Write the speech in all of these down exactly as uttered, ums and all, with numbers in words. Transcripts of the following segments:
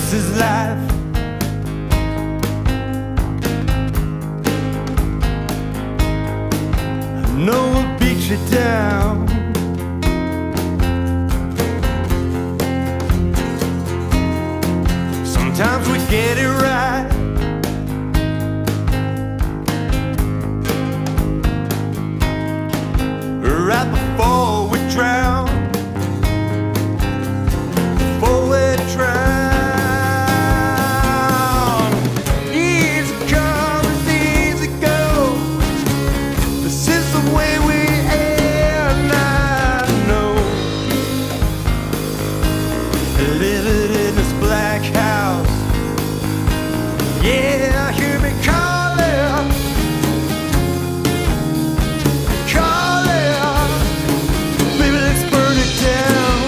This is life. No one beats you down. Sometimes we get it right. Right before we drown. Before we drown. Easy comes, easy goes. This is the way we end, I know. Living in this black house. Yeah, hear me calling. Calling. Baby, let's burn it down.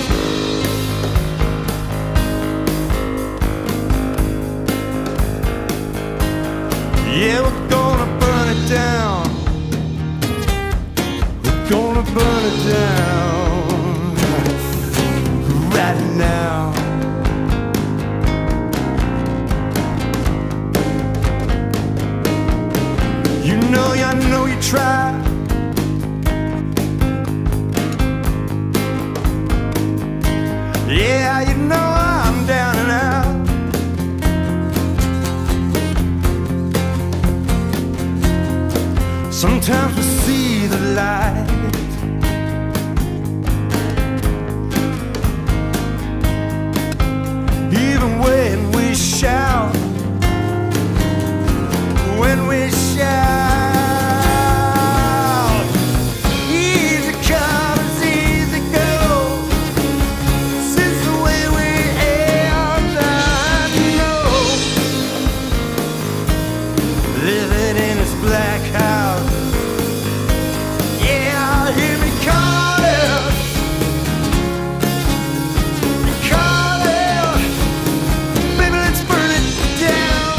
Yeah, we're gonna burn it down. We're gonna burn it down right now. You know, I know you try. Yeah, you know I'm down and out. Sometimes we see the light. Even when we shout. When we shout. Easy comes, easy goes. This is the way we end, I know. Living in this black house. Yeah, hear me calling. Calling. Baby, let's burn it down.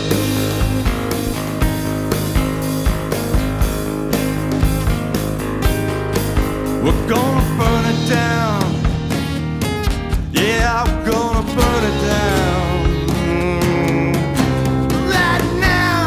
We're gonna burn it down. Yeah, we're gonna burn it down. Right now.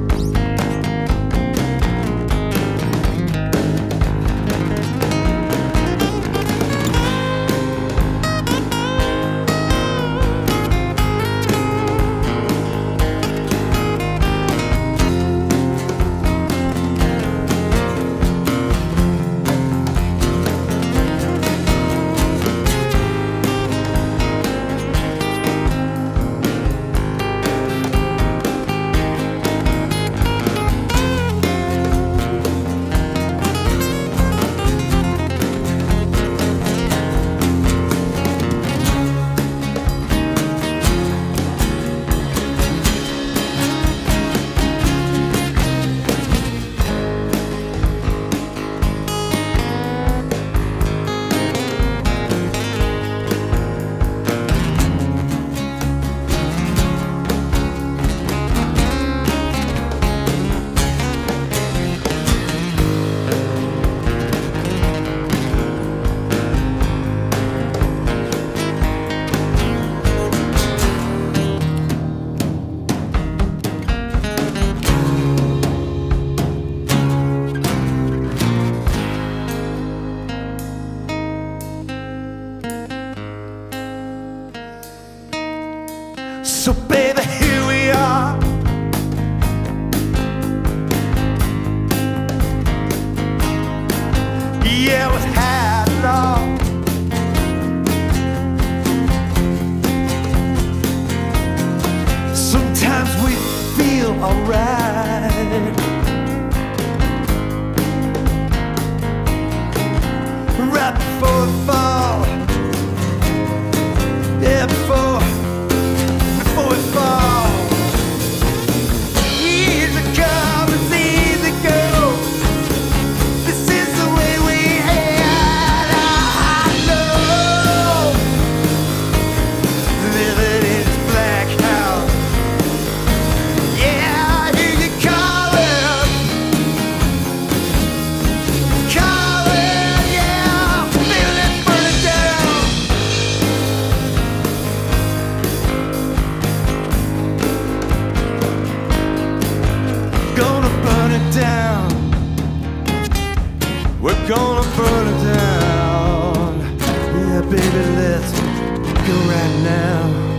So baby, here we are. Yeah, we've had it all. Sometimes we feel alright. Right before the fall. Yeah, before Before we fall. Easy come, it's easy go. This is the way we end, I know. Living in this black house. Yeah, I hear you calling. Calling, yeah. Feel it burn we're gonna burn it down. Yeah, baby, let's go right now.